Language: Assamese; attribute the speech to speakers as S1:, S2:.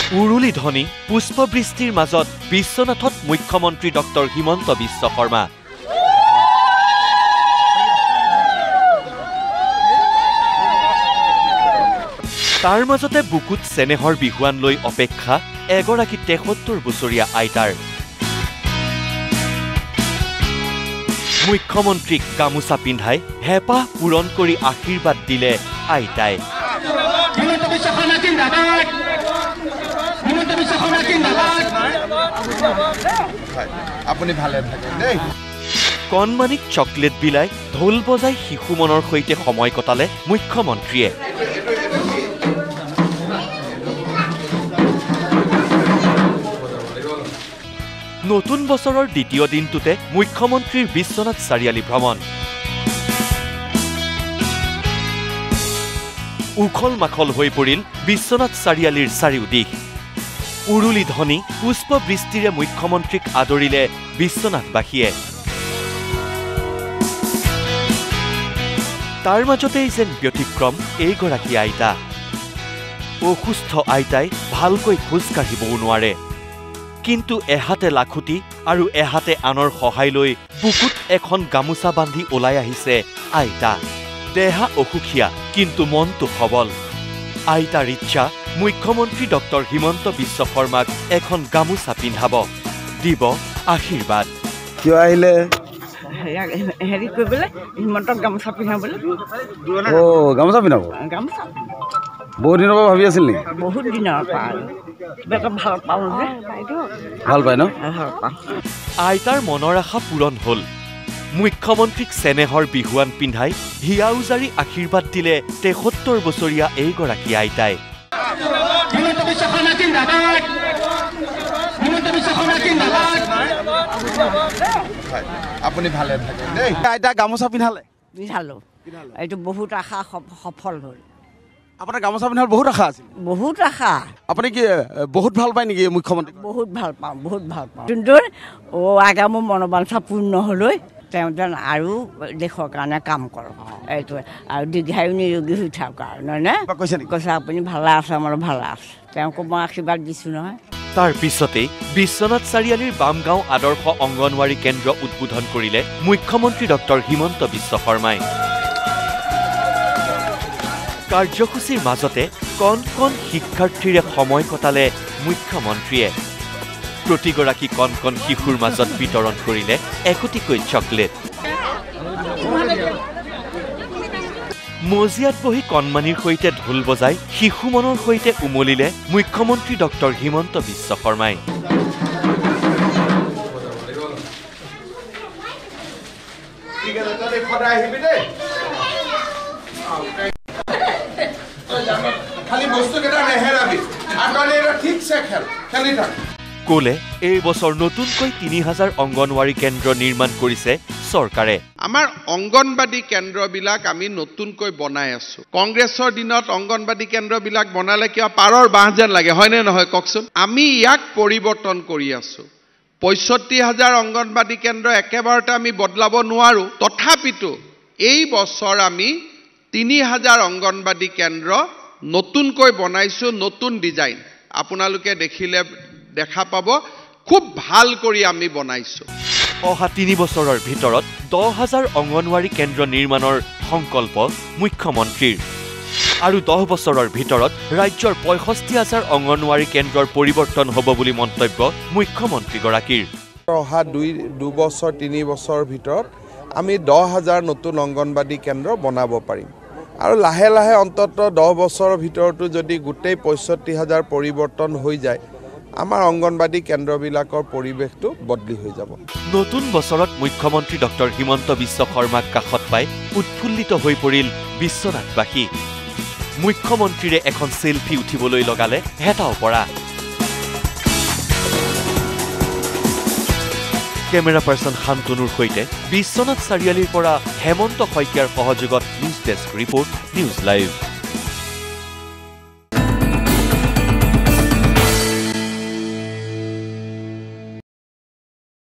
S1: উৰুলি ধ্বনি পুষ্পবৃষ্টিৰ মাজত বিশ্বনাথত মুখ্যমন্ত্ৰী ডক্টৰ হিমন্ত বিশ্ব শৰ্মা তাৰ মাজতে বুকুত চেনেহৰ বিহুৱান লৈ অপেক্ষা এগৰাকী ৭৩ বছৰীয়া আইতাৰ মুখ্যমন্ত্ৰীক গামোচা পিন্ধাই হেঁপাহ পূৰণ কৰি আশীৰ্বাদ দিলে আইতাই
S2: আপুনি ভালে থাকে দেই
S1: কণমানিক চকলেট বিলাই ঢোল বজাই শিশু মনৰ সৈতে সময় কটালে মুখ্যমন্ত্ৰীয়ে নতুন বছৰৰ দ্বিতীয় দিনটোতে মুখ্যমন্ত্ৰীৰ বিশ্বনাথ চাৰিআলি ভ্ৰমণ উখল মাখল হৈ পৰিল বিশ্বনাথ চাৰিআলিৰ চাৰিওদিশ উৰুলি ধ্বনি পুষ্পবৃষ্টিৰে মুখ্যমন্ত্ৰীক আদৰিলে বিশ্বনাথবাসীয়ে তাৰ মাজতেই যেন ব্যতিক্ৰম এইগৰাকী আইতা অসুস্থ আইতাই ভালকৈ খোজ কাঢ়িবও নোৱাৰে কিন্তু এহাতে লাখুটি আৰু এহাতে আনৰ সহায় লৈ বুকুত এখন গামোচা বান্ধি ওলাই আহিছে আইতা দেহা অসুখীয়া কিন্তু মনটো সবল আইতাৰ ইচ্ছা মুখ্যমন্ত্ৰী ডক্টৰ হিমন্ত বিশ্ব শৰ্মাক এখন গামোচা পিন্ধাব দিব আশীৰ্বাদ
S2: কিয় আহিলে
S3: হেৰি কৰিবলৈ হিমন্তক গামোচা পিন্ধাবলৈ
S2: গামোচা পিন্ধাব
S3: গামোচা
S2: বহুত দিনৰ পৰা ভাবি আছিল নেকি
S3: বহুত দিনৰ পৰা কিবা ভাল পাওঁ যে
S2: ভাল পায় ন
S3: ভাল পাওঁ
S1: আইতাৰ মনৰ আশা পূৰণ হ'ল মুখ্যমন্ত্ৰীক চেনেহৰ বিহুৱান পিন্ধাই হিয়া উজাৰি আশীৰ্বাদ দিলে ৭৩ বছৰীয়া এইগৰাকী আইতাই
S2: আপুনি ভালে থাকে দেই আইতা গামোচা পিন্ধালে
S3: পিন্ধালোঁ এইটো বহুত আশা সফল হ'ল
S2: আপোনাৰ গামোচা পিন্ধাৰ বহুত আশা আছিল
S3: বহুত আশা
S2: আপুনি কি বহুত ভাল পায় নেকি মুখ্যমন্ত্ৰী
S3: বহুত ভাল পাওঁ কিন্তু আগে মোৰ মনোবাঞ্ছা পূৰ্ণ হ'লৈ তেওঁ যেন আৰু দেশৰ কাৰণে কাম কৰক এইটোৱে আৰু দীৰ্ঘায়ু নিৰোগী হৈ থাকক কাৰণে নে কৈছে আপুনি ভালে আছে আমাৰ ভালে আছে তেওঁকো মই আশীৰ্বাদ দিছোঁ নহয়
S1: তাৰ পিছতেই বিশ্বনাথ চাৰিআলিৰ বামগাঁও আদৰ্শ অংগনৱাড়ী কেন্দ্ৰ উদ্বোধন কৰিলে মুখ্যমন্ত্ৰী ডক্টৰ হিমন্ত বিশ্ব শৰ্মাই কাৰ্যসূচীৰ মাজতে কণ কণ শিক্ষাৰ্থীৰে সময় কটালে মুখ্যমন্ত্ৰীয়ে প্ৰতিগৰাকী কণ কণ শিশুৰ মাজত বিতৰণ কৰিলে একোটিকৈ চকলেট মজিয়াত বহি কণমানিৰ সৈতে ঢোল বজাই শিশু মনৰ সৈতে উমলিলে মুখ্যমন্ত্ৰী ডক্টৰ হিমন্ত বিশ্ব শৰ্মাই ক'লে এই বছৰ নতুনকৈ ৩০০০ অংগনৱাড়ী কেন্দ্ৰ নিৰ্মাণ কৰিছে চৰকাৰে
S4: আমাৰ অংগনবাদী কেন্দ্ৰবিলাক আমি নতুনকৈ বনাই আছো কংগ্ৰেছৰ দিনত অংগনবাদী কেন্দ্ৰবিলাক বনালে কিবা পাৰৰ বাঁহ যেন লাগে হয়নে নহয় কওকচোন আমি ইয়াক পৰিৱৰ্তন কৰি আছো ৬৫,০০০ অংগনবাদী কেন্দ্ৰ একেবাৰতে আমি বদলাব নোৱাৰো তথাপিতো এই বছৰ আমি ৩০০০ অংগনবাদী কেন্দ্ৰ নতুনকৈ বনাইছো নতুন ডিজাইন আপোনালোকে দেখিলে দেখা পাব খুব ভাল কৰি আমি বনাইছো
S1: অহা ৩ বছৰৰ ভিতৰত ১০,০০০ অংগনৱাড়ী কেন্দ্ৰ নিৰ্মাণৰ সংকল্প মুখ্যমন্ত্ৰীৰ আৰু ১০ বছৰৰ ভিতৰত ৰাজ্যৰ ৬৫,০০০ অংগনৱাড়ী কেন্দ্ৰৰ পৰিৱৰ্তন হ'ব বুলি মন্তব্য মুখ্যমন্ত্ৰীগৰাকীৰ
S5: অহা ২ বছৰ ৩ বছৰৰ ভিতৰত আমি ১০,০০০ নতুন অংগনবাদী কেন্দ্ৰ বনাব পাৰিম আৰু লাহে লাহে অন্তত ১০ বছৰৰ ভিতৰতো যদি গোটেই ৬৫,০০০ পৰিৱৰ্তন হৈ যায় আমাৰ অংগনবাদী কেন্দ্ৰবিলাকৰ পৰিৱেশটো বদলি হৈ যাব
S1: নতুন বছৰত মুখ্যমন্ত্ৰী ডক্টৰ হিমন্ত বিশ্ব শৰ্মাক কাষত পাই উৎফুল্লিত হৈ পৰিল বিশ্বনাথবাসী মুখ্যমন্ত্ৰীৰে এখন সেলফি উঠিবলৈ লগালে হেতাও পৰা কেমেৰা পাৰ্চন শান্তনুৰ সৈতে বিশ্বনাথ চাৰিআলিৰ পৰা হেমন্ত শইকীয়াৰ সহযোগত news desk report news live